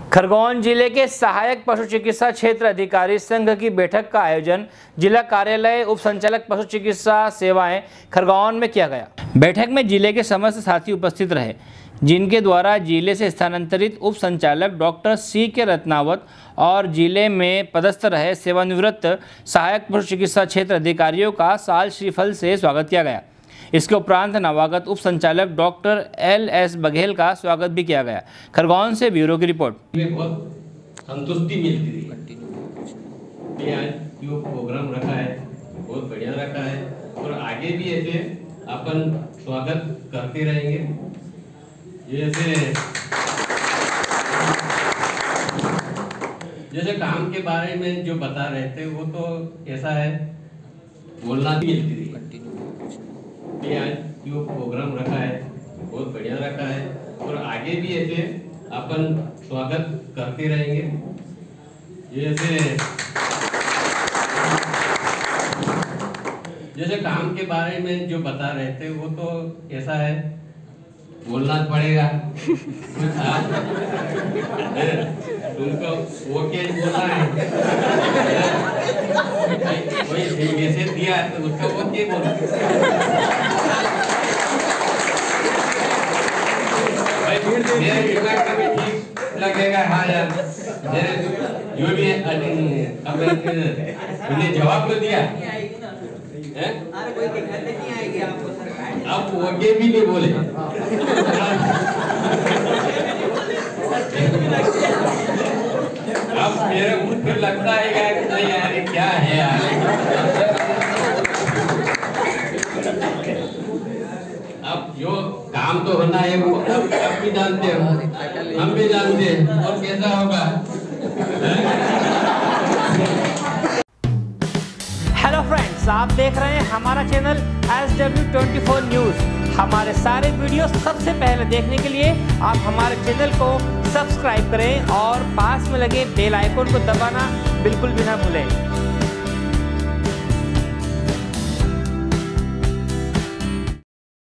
खरगोन जिले के सहायक पशु चिकित्सा क्षेत्र अधिकारी संघ की बैठक का आयोजन जिला कार्यालय उप संचालक पशु चिकित्सा सेवाएं खरगोन में किया गया। बैठक में जिले के समस्त साथी उपस्थित रहे, जिनके द्वारा जिले से स्थानांतरित उप संचालक डॉक्टर C.K. रत्नावत और जिले में पदस्थ रहे सेवानिवृत्त सहायक पशु चिकित्सा क्षेत्र अधिकारियों का साल श्रीफल से स्वागत किया गया। इसके उपरांत नवागत उप संचालक डॉक्टर L.S. बघेल का स्वागत भी किया गया। खरगोन से ब्यूरो की रिपोर्ट। बहुत संतुष्टि मिलती थी। आज जो प्रोग्राम रखा है बहुत बढ़िया रखा है और आगे भी ऐसे अपन स्वागत करते रहेंगे। जैसे काम के बारे में जो बता रहे थे वो तो ऐसा है, बोलना भी मिलती थी। आज जो प्रोग्राम रखा है बहुत बढ़िया रखा है और आगे भी ऐसे अपन स्वागत करते रहेंगे। जैसे काम के बारे में जो बता रहे थे वो तो ऐसा है, बोलना पड़ेगा। तुमको ओके बोलना है, कोई मैसेज दिया तो उसका ओके बोलो। मेरे दिमाग का भी ठीक लगेगा। हाँ यार, मेरे जो भी अब उन्हें जवाब तो दिया है, कोई दिक्कत नहीं आएगी आपको सरकार। अब ओके भी नहीं बोले। अब मेरे मुझ को लगता है कि नहीं यार क्या है यार। अब जो काम तो होना है वो आप भी जानते हो, हम भी जानते हैं और कैसा होगा। हेलो फ्रेंड्स, आप देख रहे हैं हमारा चैनल SW24 न्यूज़। हमारे सारे वीडियो सबसे पहले देखने के लिए आप हमारे चैनल को सब्सक्राइब करें और पास में लगे बेल आइकन को दबाना बिल्कुल भी ना भूलें।